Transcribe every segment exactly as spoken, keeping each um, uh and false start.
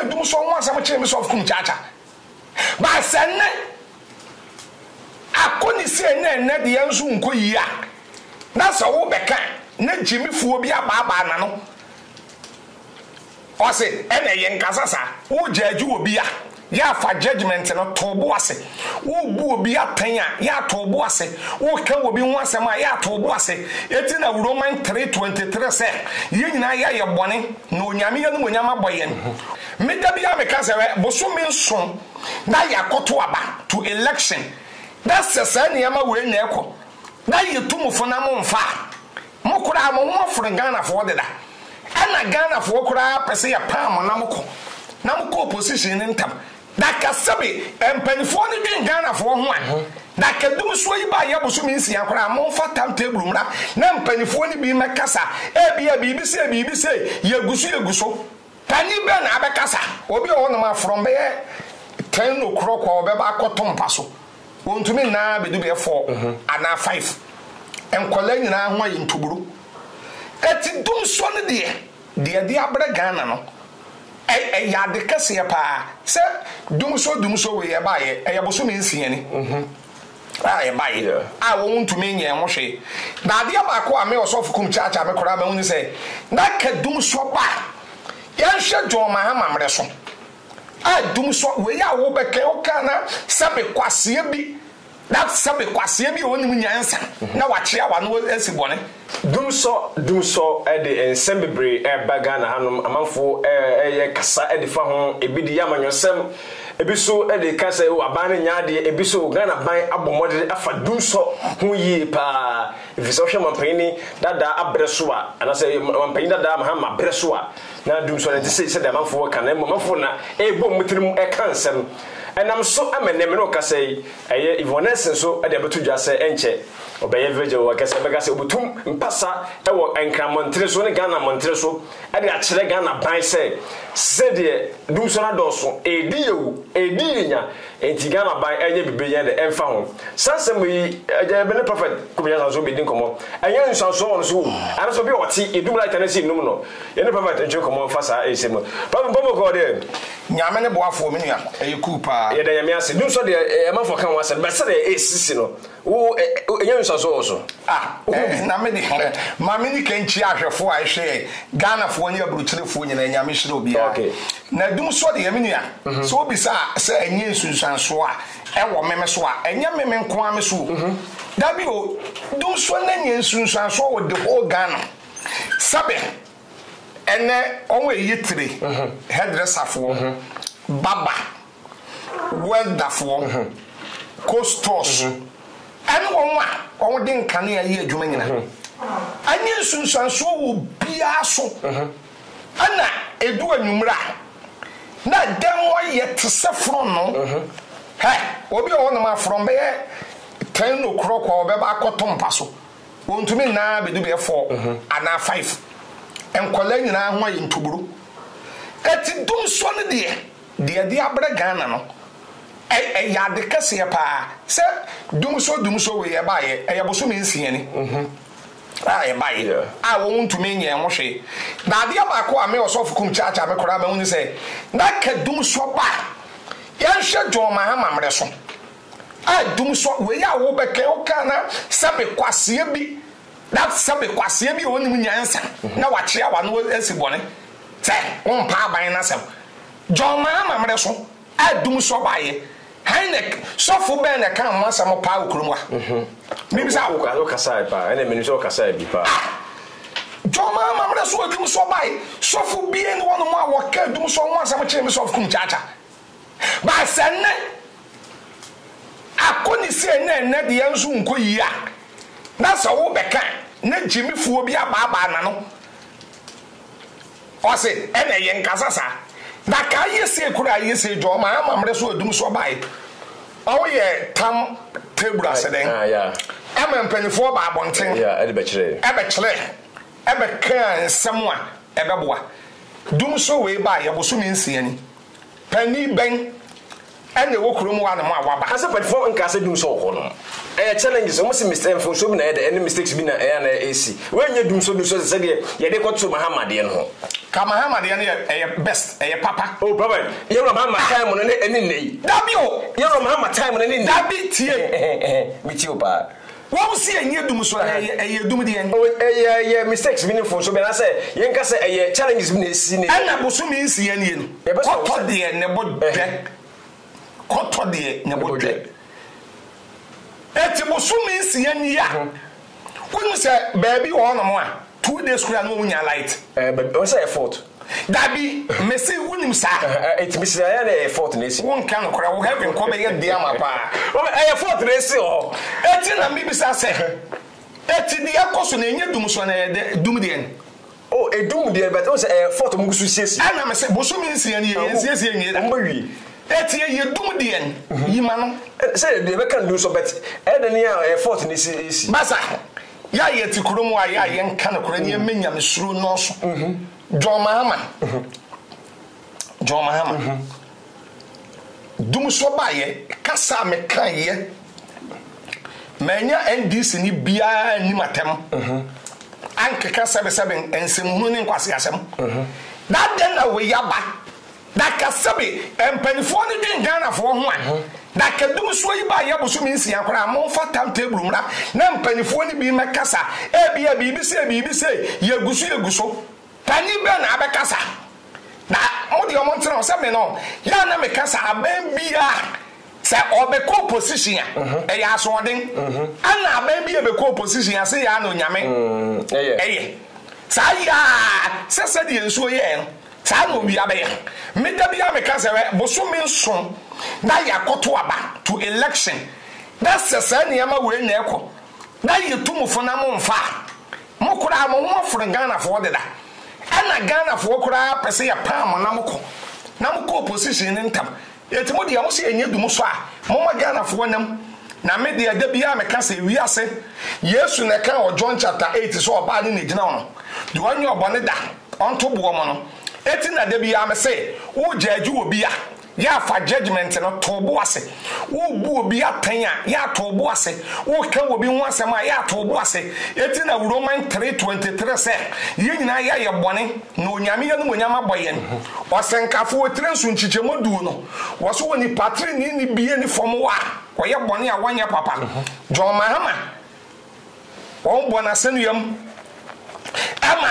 ka Dumsor ho asam kire me so of Kumchacha ba senne akoni se na na de yanzu nko yi a na so wo beka na jimifuo bi ababa na no o se ene ye nkasasa wo jaju obi a ya fa judgment no tobo ase wo bu obi atan a ya tobo ase wo ka obi ho asem a ya tobo ase eti na Roman three twenty-three say ye nyina ya ye bone na onyame ye no onyama boye me da bia me ka se boso me nso na ya koto aba to election that's the same yama we na ekọ na ye tumufo na mo mfa mo kura mo mo foro Ghana fo deda ana Ghana fo kura pese ya pam na mo ko na mo ko opposition ni ntam da ka sabe empanifo ni bi Ghana fo ho a da ka Dumsor yi ba ya boso mi nsia kura mo fa tam table mra na empanifo ni bi mekasa e bia bi bi se bi bi se ye gusu ye guso tani be na abekasa obi o no ma from be ten o'clock or be ba akoto mpaso wontumi na bedu be four ana five enkola nyina ho ayi ntuburu eti Dumsor ne de de de abra Ghana no e ya de kase ya pa se Dumsor Dumsor we ya ba ye e ya boso mi nsia ni mhm ah ya ba ye ah wo ntumi nye ho hwe na de ba ko ame osofu Kumchacha me kora ma huni se na ka Dumsor ba ya hwe John Mahama mre so ah Dumsor we ya wo be ke o kana sabe kwase bi that sabe kwase bi oni mu nyansa na wa kire wa no esibone Dumsor Dumsor e de ensemble e baga na hanom amanfo e ye kasa e de fa ho ebi di yamanyosem ebi so e de kasa o abane nyaade ebi so Ghana ban abomode afa Dumsor ho yi pa ifisa hwe mampani dada abreso a ana se mampani dada Mahama abreso a na Dumsor de se se de amanfo kan na amanfo na e bom mutirim e kansem enam so amenem no kasa yi eye Ivonese so e de betu dwase enche obeye veje wo kasa be kasa obutum mpasa e wo enkramontre so ne Ghana montre so e de a kire Ghana ban se se de Dumsor na doso e di yewu e di nya enti Ghana ban enye bibeye de emfa ho sansem yi eje be ne prophet Kumchacha so be din komo enye nsanso won so ana so bi oti edum like na si num no ye ne prophet enje komo fasa e semo papa bomo ko de nyame ne boafo me nua e kupa ye de nyame ase Dumsor de e mafo kan wasa be se de e sisi no wo enye nsanso so ah na me de ma me ni kanchi ahwefo a hwe Ghana fo ni aburukyerefo nyina nyame hye obi a na Dumsor de me nua so obi sa se enye nsunsanso a e wo meme so a enye meme nko ame so da bi o Dumsor na enye nsunsanso wo de whole Ghana sabe ene onwe yitire hairdresser fo baba welder fo costos ene wonwa won de nkane ya ye adwuma nyina anye nsunsanso wo bia so ana edu anwumra na demo ye tsefro no he obi o no ma from be ten o'clock or be ba akoto mpaso wontumi na bedu be four ana five enkola nyina ho ayi ntuburu eti Dumsor ne de de de abra Ghana no e ya de kase ya pa se Dumsor Dumsor we ya ba ye e ya boso mi nsia ni mhm ah e ba ye ah wo ntumi nye ho hwe na de ba ko ame osofu Kumchacha me kora ma huni se na ka Dumsor ba ya hwe John Mahama mre so ah Dumsor we ya wo be ke o kana sabe kwase bi that sabe kwase bi oni mu nyansa na wa kire wa no esibone se on pa ban na sem John Mahama mre so ah Dumsor ba ye Heinek sofu be na kan mo asam pa okromwa mhm mi bisa wo ka kasa pa ene meni so kasa bi pa John Mahama mre so Dumsor ba ye sofu bi en wono mo a wo ka Dumsor mo asam kire mi so Kumchacha ba senne akoni se na na de yanzu nko yi a na so wo beka na jimifuo bi ababa na no o se ene ye nkasasa na ka yese kura yese John Mahama mre so Dumsor bai o ye tam table aseden ah yeah am mpanifo ba abonten yeah e be kire e be kire e be kan nsem a e be boa Dumsor we ba ye boso mi nsia ni pani ben ene wo kurom wa na mo awaba asa platform nka asa dum so ho no eh challenges o mo se mistake for so bi na any mistakes bi na eh na ac we nya dum so dum so se de ye de ko to Muhammad ye no ka Muhammad ye eh best eh papa oh papa ye ro Muhammad time no ne eni nei dabi o ye ro Muhammad time no ne nei dabi tie mi tie o pa wo si enye dum so eh eh dum de en oh eh eh mistakes bi ne for so bi na say ye nka say eh challenges bi na si ne ana boso mi nsi ye ne no ko de ne bodwe koto de ne bodwe eti boso mi nsi ye ne ya wonu se baby wo no mo a two days kura no munya light eh but o say effort dabi mesi wunim sa eti mesi ya na effort na esi won kan kura wo heaven ko be ye dia mapa eh effort na esi o eti na mi bi sa se eti di akoso na enye dum so na dum de en oh edum de but o say effort mu gusu siesi ana me se boso mi nsi ye ne ye siesi enye da mo wi eti ye dum de en yima no say de be kan do so but e de ne effort na esi esi basa ya ye ti kurom wa ya ye nka na kura ne menya me suru no so mhm John Mahama John Mahama dum so ba ye kasa me kan ye menya N D C ni bia ni matem mhm anke kasa be sebe ensem hunu ni nkwase asem mhm that then na we yaba that kasa be empanifo ni din Ghana fo ho a da kedum so yi ba ye boso mi nsia akora mo fa tam table mra na empanifo ni bi mekasa e bia bi bi se bi bi se ye gusu ye guso tani be na abekasa na mo de omo ntra o se me no ya na mekasa aben bia se obeko position a e ya so odin ana aben bia be ko position a se ya no nyame eh eh sa ya se se de nso ye no sa no wi abe me da bia mekasa we boso me nso na yakoto aba to election that's the same yama we na ekọ na yetumfo na mo mfa mo kura mo ho afro Ghana fo deda ana Ghana fo kura pese ya pam na mo ko na mo ko opposition ni ntam etimo de ya mo se enye dum so a mo ma Ghana fo nam na me de da bia me ka se wi ase Yesu na kan o John chapter eight so oba ni ne gina no de wanyo obone da onto bo mo no eti na da bia me se wo jaaju obi a ya fa judgment no tobo ase wo bu obi atan a ya tobo ase wo ka obi ho asem a ya tobo ase eti na Roman three twenty-three say ye nyina ya ye bone na onyame ye no onyama boye o senkafo tire nsu nchichemo du no wo so woni patri ni ni bie ni fom wa wo ye bone a wanya papa John Mahama wo bona senuyam ama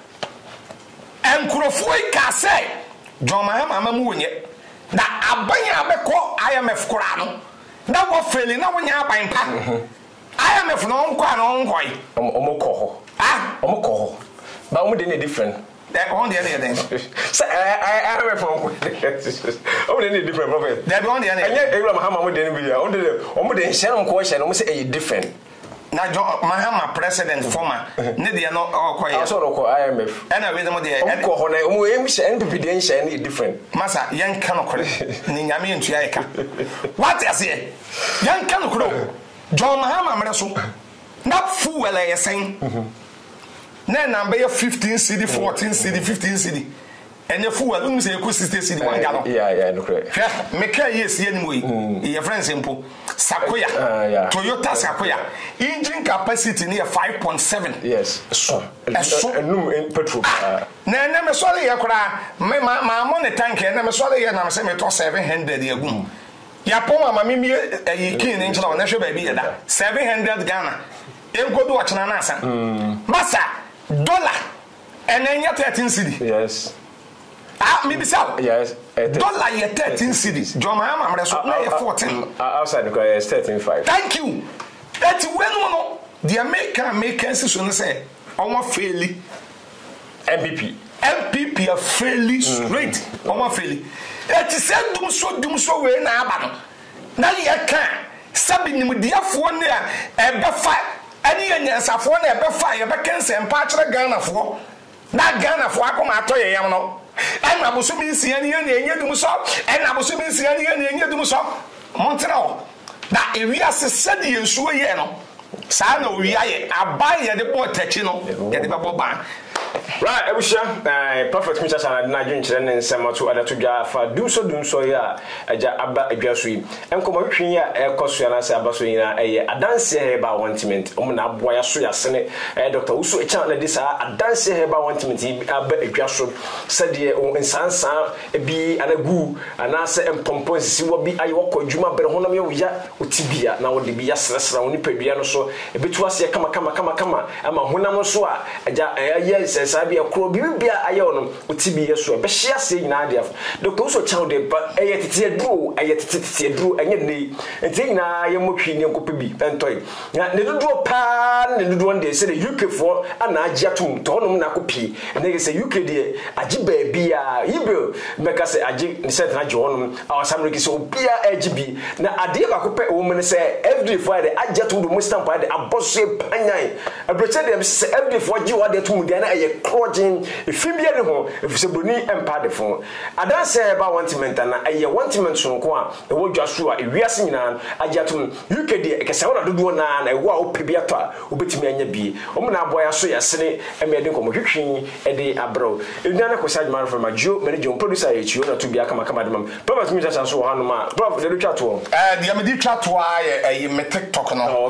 enkrofo ka say John Mahama mamu wonye da abanya abeko I M F kura no da wo feli na wonya aban pa I M F no nkwa no nkoi omoko ho ah omoko ho ba omo de ne different that on the other then say I M F no omo de ne different prophet that on the other anya Abraham Mahama mo de ne bi ya omo de omo de nhye nko hye no mo say e different na John Mahama president former ne de no okoye aso ro ko I M F and we dem de ko ho na omo em hye N P P de nhye ne different masa yen ka no kore ni nyame ntua ye ka what is here yen ka no kore John Mahama mre so na fuel ye sen na number ye fifteen C D fourteen C D fifteen C D enye fuel unu se ecosystem C D one gallon yeah yeah no kore me ka yes ye ni mo yi ye friends simple Sakoya uh, yeah. Toyota Sakoya engine capacity near five point seven yes so so enum petrol na na me so le ye kura me ma ma mo ne tank na me so le ye na me se me to seven hundred ye gum ya po ma me mi e kin ni nchila na hwe ba bi ye da seven hundred Ghana enkodu o chena na asa masa dollar enenya thirteen cedi yes ah maybe so yes dollar ye thirteen cedis John Mahama mre so na ye fourteen outside because thirteen five thank you that when no the American Americans so say omo fairly N P P N P P are fairly straight omo fairly it say dum so dum so we na aba no na ye kan sabi nim diafo ne a e be fa ani nyansafo na e be fa ye be kense mpa kire Ghana fo na Ghana fo akoma ato ye yam no ana boso mi nsia ne ye enye dum so ana boso mi nsia ne ye enye dum so montra o na ewia se sede ye nsuo ye no saa na owia ye aban ye de bo tachi no ye de be bo ban Right, Ebusha, uh, Prophet Kumchacha na adwin kyerɛ ne nsɛm ato adato dwa fa Dumsor Dumsor ya agya aba adwaso yi. Enkomo hwehwen ya ɛkɔso na sɛ abaso yi na ɛyɛ adanse heba wantement. Ɔmo na aboa ya so ya sene eh Doctor Uso echa na de sa adanse heba wantement yi aba adwaso sɛdeɛ nsansan ebi anagu anase empompo sisi wo bi ayi wɔkɔ adwuma bere honam yɛ ya otibia na wo de bi ya sresra wo nipadua no so ebetu ase kama kama kama kama ama honam so a agya ɛyɛ sɛsa bi akro bibia ayɛ ono otibi yeso be hia se nyina de Doctor Uso cha de ba ɛyɛ tete aduro ɛyɛ tete tete aduro ɛnyɛ ne enti nyina yɛ motwi ne nkopɛ bi ɛntɔy na ne dodo pa ne dodo on de se de U K for ana agya tum to honom na kopi ne se U K de agye ba bia yibe meka se agye ne se na agye honom awasam reki se obia agye bi na ade ba kopɛ wo me ne se every Friday agya tum do mo stamp ade abɔso panyan abroche de se every for gye wa de tum de na ɛyɛ krojin ifibia ne ho efise broni empa de fo adanse ba wantement na ɛyɛ wantement so nko a ɛwɔ dwaso a ewiase nyina agyatom U K de ekese wona dodo na na ɛwɔ a opebia to a obetimi anya bi ɔmo na aboya so yɛsene ɛmɛ de nkomo hwehwen ɛde abro edua na kosa adwuma from ajo manager producer yɛchio na to bia kama kama de mam Prophet Kumchacha so wɔ hanoma prof de twa to eh de me di twa to a me TikTok no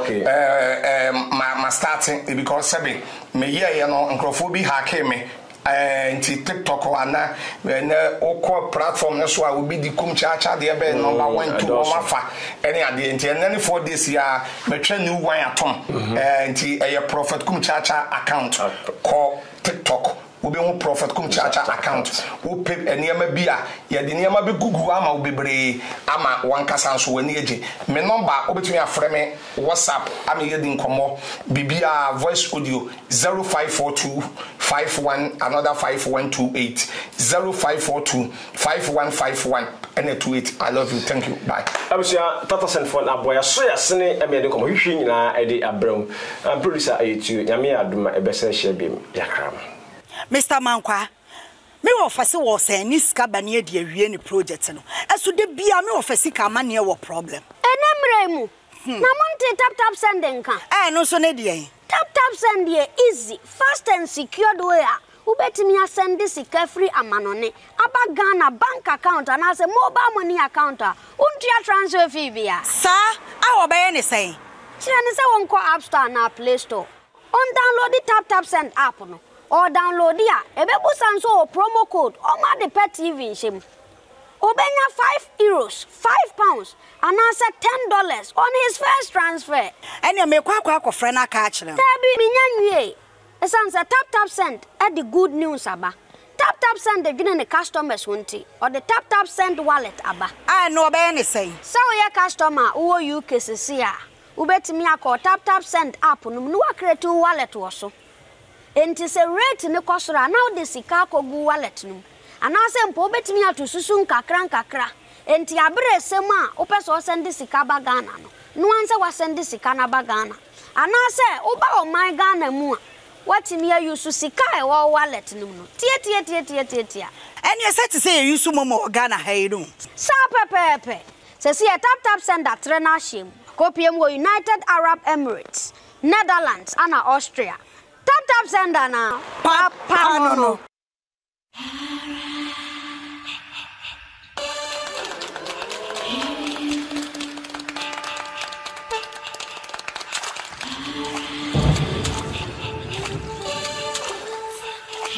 eh ma ma starting because sabi me ye no nkrofo bi hack me eh nti TikTok ana na okọ platform no so a obi di Kumchacha de be number one two one fa any ade nti enani four days ya metwa new one atom eh nti eh Prophet Kumchacha account call TikTok obi hu Prophet Kumchacha account wo pay enema bia ye de enema be gugu ama obebre ama wankasa nso wani age me number obetumi afre me WhatsApp ama ye di nkomo bibia voice audio zero five four two five one another five one two eight zero five four two five one five one and two eight. I love you, thank you, bye. Abusia tata send phone aboya so ya sene eme de nkomo hwehwe nyina e de abram am producer ayetu nyame aduma ebese hye biem yakram Mister Mankwa, me office was saying this cabane de awie ni project no. Eso de bia me office ka mane wo problem. Enemremu. Na monte tap tap sending kan. Eh no so ne de. Tap tap send dey easy, fast and secured way a ubetimi asend sika free amanone. Aba Ghana bank account and as a mobile money account a untia transfer fee bia. Sir, I obey any say. Chire ne se won ko App Store na Play Store. On download the tap tap send app no. Or download ya ebebu sanso promo code o ma de pet T V shim obenya five euros five pounds and answer ten dollars on his first transfer ene me kwa kwa akofre na ka akire tabi minyanwie esanse tap tap send at the good news aba tap tap send the gine ne customers wonti or the tap tap send wallet aba ah no obey any say so we customer wo U K sisi a ubetimi akọ tap tap send app no no create wallet wo so enti se rate ne kosora now de sika kogu wallet num anase mpo betimi atosusu nkakra nkakra enti abre sem a opeso send sika ba Ghana no no anse wa send sika na ba Ghana anase oba o my Ghana mu a watimi ayusu sika e wo wallet num no tie tie tie tie tie tie eni se te say yusu momo Ghana hairu sa pepepe se si tap tap send that trainer shim kopiem wo United Arab Emirates Netherlands ana Austria tap tap send na papa no no